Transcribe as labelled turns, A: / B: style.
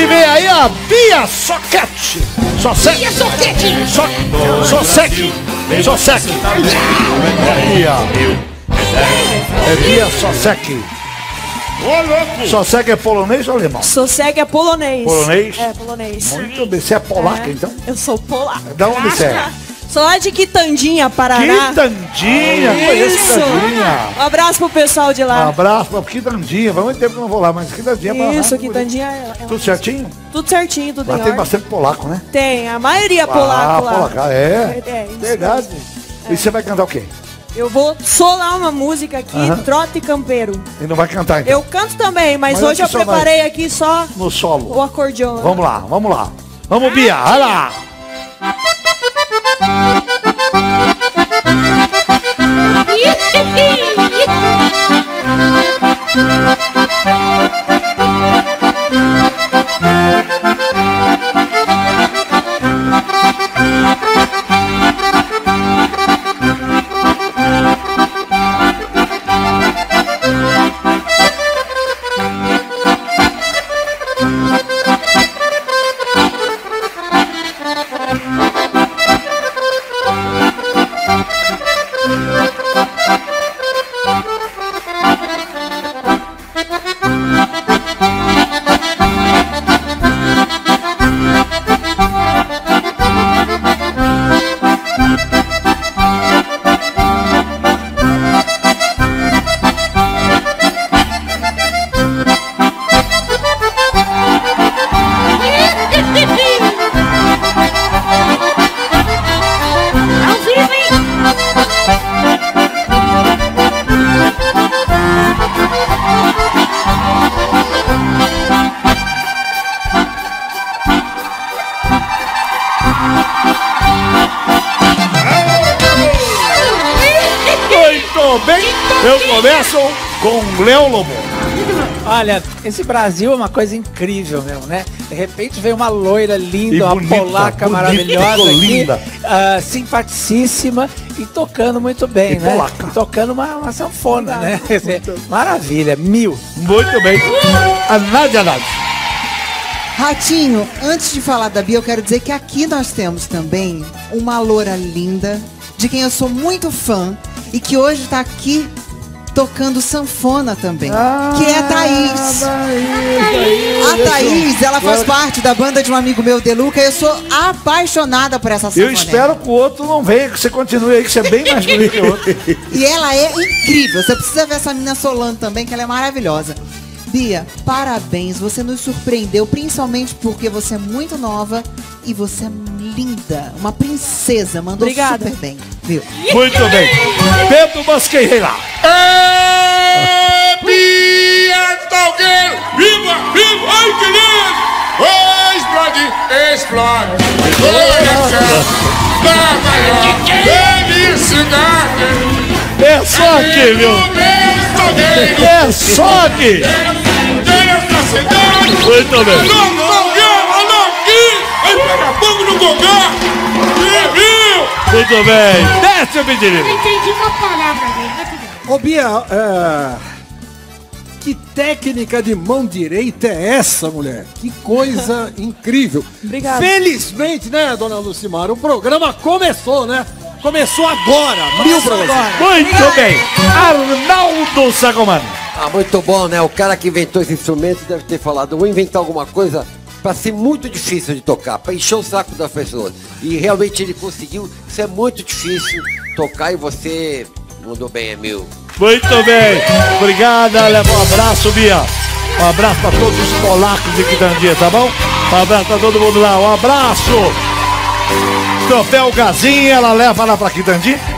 A: E vem aí a Bia Soquete.
B: Bia Soquete.
A: Soquete. É Bia Soquete.
C: Ô, louco!
A: Sosseg é polonês ou alemão?
D: Sosseg é polonês.
A: Polonês?
D: É, polonês.
A: Muito bem. Você é polaca, então?
D: Eu sou polaca.
A: Da onde você é?
D: Sou lá de Quitandinha, Paraná.
A: Quitandinha, conheço Quitandinha.
D: Um abraço pro pessoal de
A: Um
D: lá.
A: abraço pra Quitandinha. Faz muito tempo que eu não vou lá, mas Quitandinha é Paraná.
D: Isso, Quitandinha é
A: Tudo certinho?
D: tudo certinho, tudo
A: Lá
D: em
A: tem
D: ordem.
A: bastante polaco, né?
D: Tem, a maioria é polaco lá.
A: Polaca, é.
D: Isso
A: Verdade.
D: mesmo.
A: E você vai cantar o quê?
D: Eu vou solar uma música aqui, Trote Campeiro.
A: E não vai cantar, então?
D: Eu canto também, mas hoje eu
A: você só
D: preparei aqui só
A: no solo.
D: o acordeon.
A: Vamos lá, vamos lá. Vamos, Bia, vai lá. Muito bem, eu começo com Léo Lobo.
E: Olha, esse Brasil é uma coisa incrível mesmo, né? De repente veio uma loira linda,
A: E
E: uma
A: bonita,
E: polaca
A: bonita,
E: maravilhosa aqui,
A: linda.
E: Simpaticíssima e tocando muito bem,
A: E
E: né?
A: polaca.
E: E tocando uma sanfona, né? Quer dizer, maravilha, mil.
A: Muito bem. A Nádia.
B: Ratinho, antes de falar da Bia, eu quero dizer que aqui nós temos também uma loura linda, de quem eu sou muito fã, e que hoje está aqui tocando sanfona também, que é a Thaís. A Thaís, ela faz parte da banda de um amigo meu, Deluca, e eu sou apaixonada por essa sanfona.
A: Eu espero que o outro não venha, que você continue aí, que você é bem mais bonito que o outro.
B: E ela é incrível, você precisa ver essa menina solando também, que ela é maravilhosa. Bia, parabéns, você nos surpreendeu, principalmente porque você é muito nova e você é linda, uma princesa, mandou
D: Obrigada.
B: super bem, viu?
A: Muito bem. Pedro Masqueira.
C: Bia Salgueiro! Viva, viva! Ai, que lindo! Oh, explode! Felicidade!
A: É só aqui, viu? É só aqui. Muito bem.
C: Alô, aqui! Ai, pega fogo no gogá! Viu?
A: Muito bem. Desce o pedido.
F: Entendi uma palavra dele.
G: Ô Bia, que técnica de mão direita é essa, mulher? Que coisa incrível.
D: Obrigada.
G: Felizmente, né, dona Lucimara, o programa começou, né? Começou agora. Mil pra você.
A: Muito bem. Arnaldo Sacomani.
H: Ah, muito bom, né? O cara que inventou esse instrumento deve ter falado, vou inventar alguma coisa para ser muito difícil de tocar, para encher o saco das pessoas. E realmente ele conseguiu. Isso é muito difícil tocar e você mandou bem, Emil.
A: Muito bem. Obrigada. Leva um abraço, Bia. Um abraço para todos os polacos de Quitandinha, tá bom? Um abraço para todo mundo lá. Um abraço. Troféu Gazinha, ela leva lá para Quitandinha.